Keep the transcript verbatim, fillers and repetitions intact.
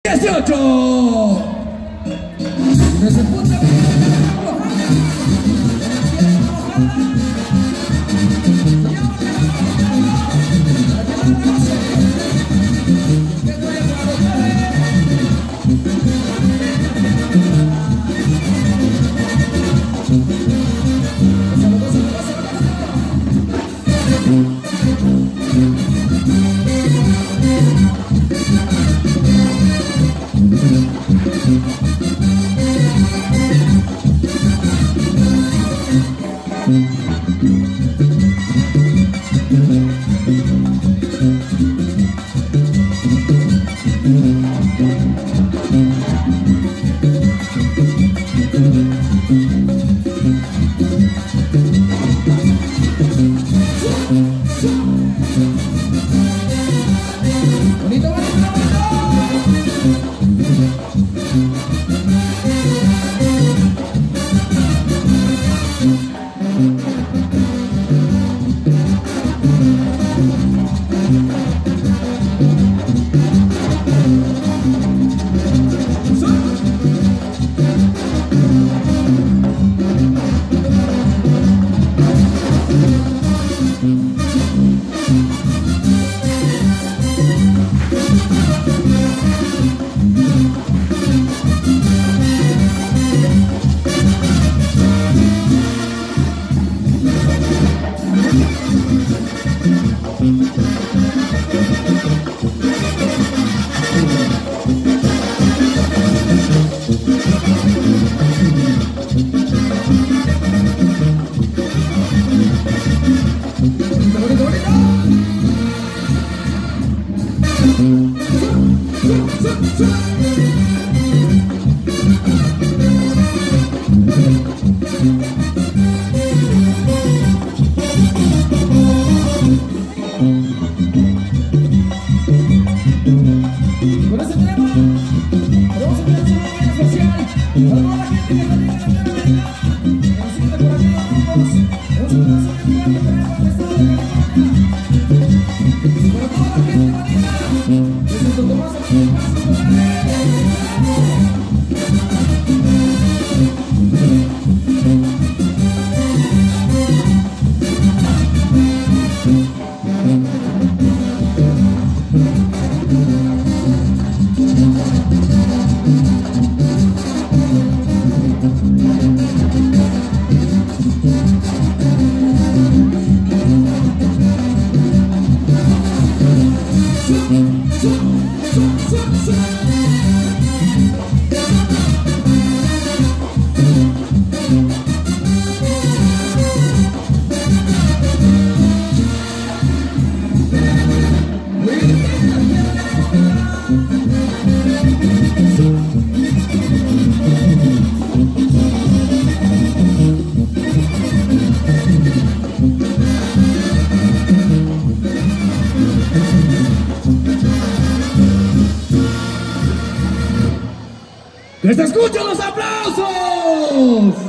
dieciocho. Desde el punto de con ese tema, vamos a tener un momento especial para toda la gente que también está en la vida, que nos siente por aquí los grupos, vamos a tener un momento que tenemos en el estado de California, para toda la gente bonita, desde Santo Tomás a ¡que se escuchen los aplausos!